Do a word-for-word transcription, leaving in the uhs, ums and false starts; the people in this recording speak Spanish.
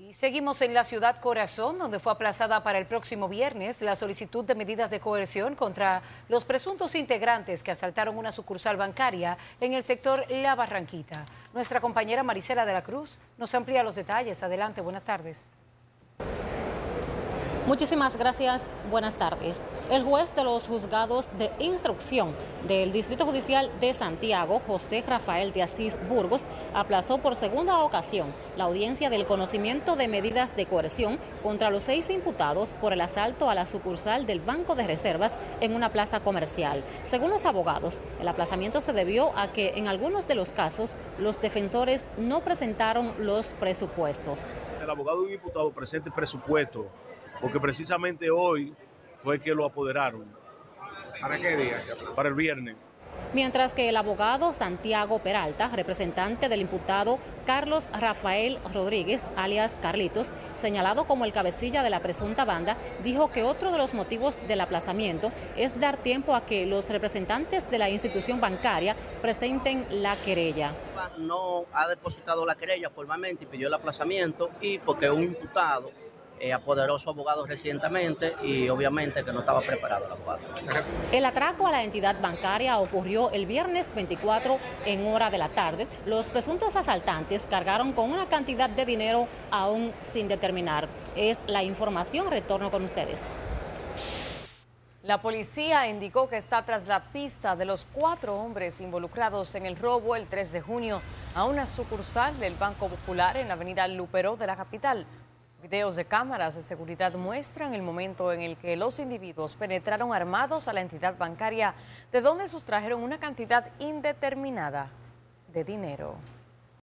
Y seguimos en la ciudad Corazón, donde fue aplazada para el próximo viernes la solicitud de medidas de coerción contra los presuntos integrantes que asaltaron una sucursal bancaria en el sector La Barranquita. Nuestra compañera Marisela de la Cruz nos amplía los detalles. Adelante, buenas tardes. Muchísimas gracias, buenas tardes. El juez de los juzgados de instrucción del Distrito Judicial de Santiago, José Rafael de Asís Burgos, aplazó por segunda ocasión la audiencia del conocimiento de medidas de coerción contra los seis imputados por el asalto a la sucursal del Banco de Reservas en una plaza comercial. Según los abogados, el aplazamiento se debió a que en algunos de los casos los defensores no presentaron los presupuestos. El abogado de un imputado presente presupuesto, porque precisamente hoy fue que lo apoderaron. ¿Para qué día? Para el viernes. Mientras que el abogado Santiago Peralta, representante del imputado Carlos Rafael Rodríguez, alias Carlitos, señalado como el cabecilla de la presunta banda, dijo que otro de los motivos del aplazamiento es dar tiempo a que los representantes de la institución bancaria presenten la querella. No ha depositado la querella formalmente y pidió el aplazamiento, y porque un imputado Eh, apoderó a su abogado recientemente y obviamente que no estaba preparado el abogado. El atraco a la entidad bancaria ocurrió el viernes veinticuatro en hora de la tarde. Los presuntos asaltantes cargaron con una cantidad de dinero aún sin determinar. Es la información, retorno con ustedes. La policía indicó que está tras la pista de los cuatro hombres involucrados en el robo el tres de junio a una sucursal del Banco Popular en la avenida Luperó de la capital. Videos de cámaras de seguridad muestran el momento en el que los individuos penetraron armados a la entidad bancaria, de donde sustrajeron una cantidad indeterminada de dinero.